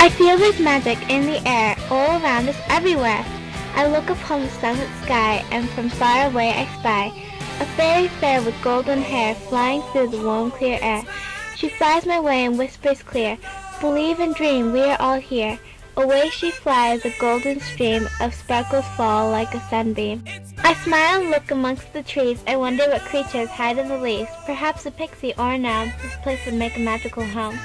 I feel there's magic in the air, all around us, everywhere. I look upon the sunlit sky, and from far away I spy a fairy fair with golden hair, flying through the warm, clear air. She flies my way and whispers clear, "Believe and dream, we are all here." Away she flies, a golden stream of sparkles fall like a sunbeam. I smile and look amongst the trees. I wonder what creatures hide in the leaves. Perhaps a pixie or a gnome. This place would make a magical home.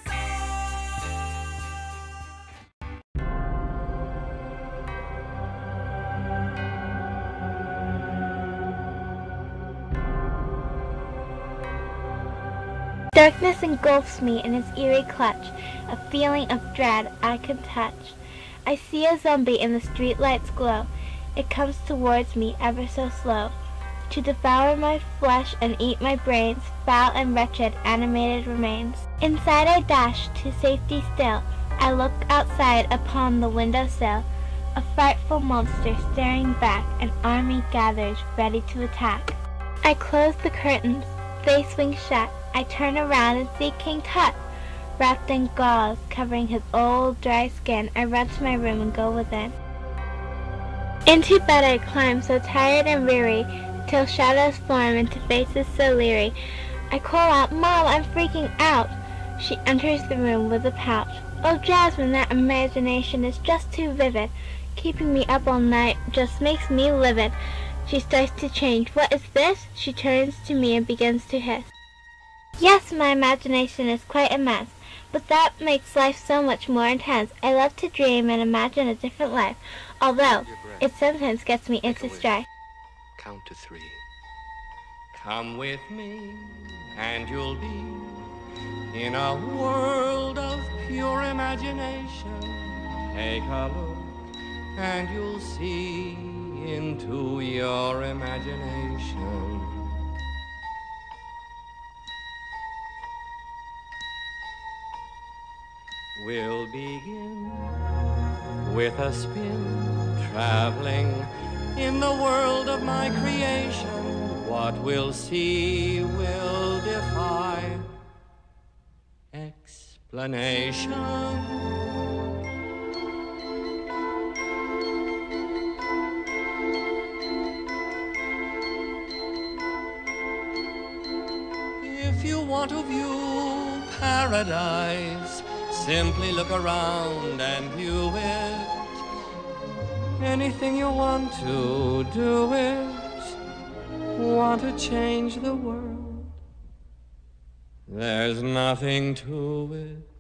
Darkness engulfs me in its eerie clutch, a feeling of dread I can touch. I see a zombie in the streetlight's glow. It comes towards me ever so slow, to devour my flesh and eat my brains. Foul and wretched animated remains. Inside I dash to safety still. I look outside upon the windowsill. A frightful monster staring back, an army gathers ready to attack. I close the curtains, they swing shut. I turn around and see King Tut, wrapped in gauze, covering his old dry skin. I run to my room and go within. Into bed I climb, so tired and weary, till shadows form into faces so leery. I call out, "Mom, I'm freaking out." She enters the room with a pout. "Oh, Jasmine, that imagination is just too vivid. Keeping me up all night just makes me livid." She starts to change. "What is this?" She turns to me and begins to hiss. Yes, my imagination is quite immense, but that makes life so much more intense. I love to dream and imagine a different life, although it sometimes gets me into strife. Count to 3. Come with me, and you'll be in a world of pure imagination. Take a look, and you'll see into your imagination. We'll begin with a spin, traveling in the world of my creation. What we'll see will defy explanation. If you want to view paradise, simply look around and view it. Anything you want to do it. Want to change the world? There's nothing to it.